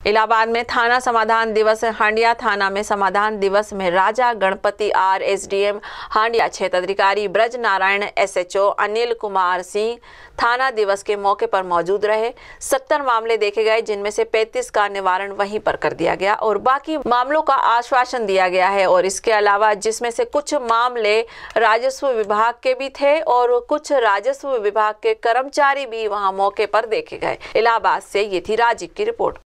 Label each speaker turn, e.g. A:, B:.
A: इलाहाबाद में थाना समाधान दिवस हांडिया थाना में समाधान दिवस में राजा गणपति आर एसडीएम हांडिया क्षेत्र अधिकारी ब्रज नारायण एसएचओ अनिल कुमार सिंह थाना दिवस के मौके पर मौजूद रहे। 70 मामले देखे गए, जिनमें से 35 का निवारण वहीं पर कर दिया गया और बाकी मामलों का आश्वासन दिया गया है। और इसके अलावा जिसमें से कुछ मामले राजस्व विभाग के भी थे और कुछ राजस्व विभाग के कर्मचारी भी वहां मौके पर देखे गए। इलाहाबाद से ये थी राजीव की रिपोर्ट।